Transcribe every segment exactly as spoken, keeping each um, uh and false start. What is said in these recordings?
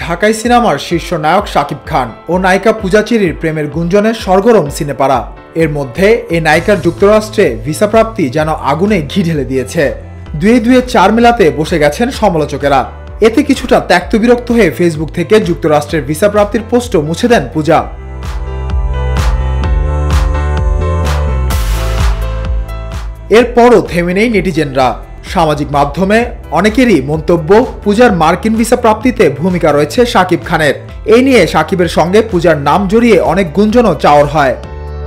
ঢাকাই সিনেমার শীর্ষ নায়ক শাকিব খান ও নায়িকা পূজা চেরির প্রেমের গুঞ্জনে সরগরম সিনেপাড়া। এর মধ্যে এই নায়িকার যুক্তরাষ্ট্রে ভিসা প্রাপ্তি যেন আগুনে ঘি ঢেলে দিয়েছে। দুয়ে দুয়ে চার মেলাতে বসে গেছেন সমালোচকেরা। এতে কিছুটা ত্যক্ত বিরক্ত হয়ে ফেসবুক থেকে যুক্তরাষ্ট্রের ভিসা প্রাপ্তির পোস্টও মুছে দেন পূজা। এরপরও থেমে নেই নেটিজেনরা। সামাজিক মাধ্যমে অনেকেরই মন্তব্য, পূজার মার্কিন ভিসা প্রাপ্তিতে ভূমিকা রয়েছে শাকিব খানের। এই নিয়ে শাকিবের সঙ্গে পূজার নাম জড়িয়ে অনেক গুঞ্জনও চাওর হয়।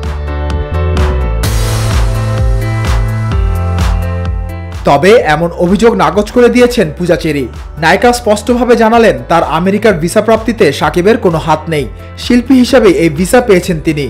তবে এমন অভিযোগ নাকচ করে দিয়েছেন পূজা চেরি। নায়িকা স্পষ্টভাবে জানালেন তার আমেরিকার ভিসা প্রাপ্তিতে শাকিবের কোনো হাত নেই। শিল্পী হিসাবে এই ভিসা পেয়েছেন তিনি।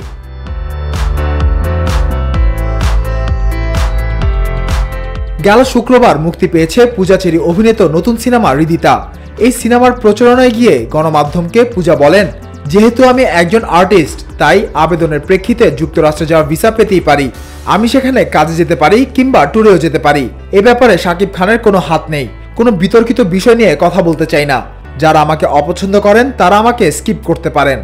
গেল শুক্রবার মুক্তি পেয়েছে পূজা চেরি অভিনীত নতুন সিনেমা হৃদিতা। এই সিনেমার প্রচারণায় গিয়ে গণমাধ্যমকে পূজা বলেন, যেহেতু আমি একজন আর্টিস্ট, তাই আবেদনের প্রেক্ষিতে যুক্তরাষ্ট্রে যাওয়ার ভিসা পেতেই পারি। আমি সেখানে কাজে যেতে পারি কিংবা ট্যুরেও যেতে পারি। এ ব্যাপারে শাকিব খানের কোনো হাত নেই। কোনো বিতর্কিত বিষয় নিয়ে কথা বলতে চাই না। যারা আমাকে অপছন্দ করেন তারা আমাকে স্কিপ করতে পারেন।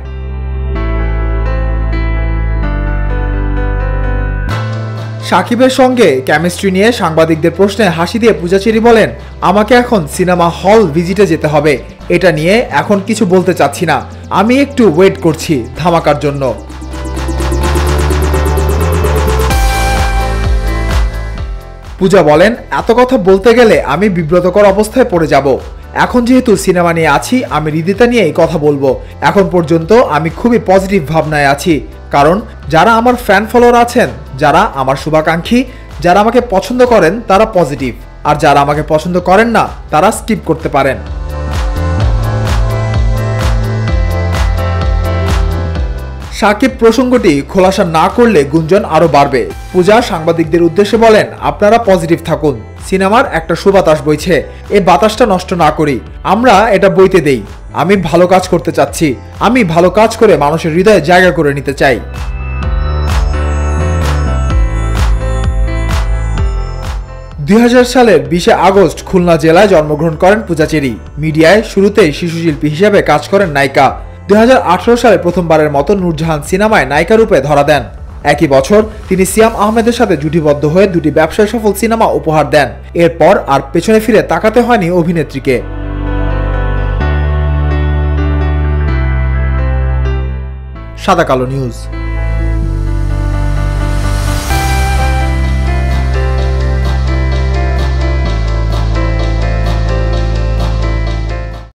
শাকিবের সঙ্গে কেমিস্ট্রি নিয়ে সাংবাদিকদের প্রশ্নে হাসি দিয়ে পূজা চেরি বলেন, আমাকে এখন সিনেমা হল ভিজিটে যেতে হবে। এটা নিয়ে এখন কিছু বলতে চাচ্ছি না। আমি একটু ওয়েট করছি ধামাকার জন্য। পূজা বলেন, এত কথা বলতে গেলে আমি বিব্রতকর অবস্থায় পড়ে যাব। এখন যেহেতু সিনেমা নিয়ে আছি, আমি হৃদিতা নিয়েই কথা বলবো। এখন পর্যন্ত আমি খুবই পজিটিভ ভাবনায় আছি, কারণ যারা আমার ফ্যান ফলোয়ার আছেন, যারা আমার শুভাকাঙ্ক্ষী, যারা আমাকে পছন্দ করেন তারা পজিটিভ, আর যারা আমাকে পছন্দ করেন না তারা স্কিপ করতে পারেন। শাকিব প্রসঙ্গটি খোলাসা না করলে গুঞ্জন আরো বাড়বে। পূজা সাংবাদিকদের উদ্দেশ্যে বলেন, আপনারা পজিটিভ থাকুন। সিনেমার একটা সুবাতাস বইছে, এই বাতাসটা নষ্ট না করি, আমরা এটা বইতে দেই। আমি ভালো কাজ করতে চাচ্ছি। আমি ভালো কাজ করে মানুষের হৃদয়ে জায়গা করে নিতে চাই। দুই হাজার সালের বিশে আগস্ট খুলনা জেলায় জন্মগ্রহণ করেন পূজা চেরি। মিডিয়ায় শুরুতেই শিশুশিল্পী হিসেবে কাজ করেন নায়িকা। দুই হাজার আঠারো সালে প্রথমবারের মতো নূরজাহান সিনেমায় নায়িকা রূপে ধরা দেন। একই বছর তিনি সিয়াম আহমেদের সাথে জুটিবদ্ধ হয়ে দুটি ব্যবসায় সফল সিনেমা উপহার দেন। এরপর আর পেছনে ফিরে তাকাতে হয়নি অভিনেত্রীকে। সাদাকালো নিউজ।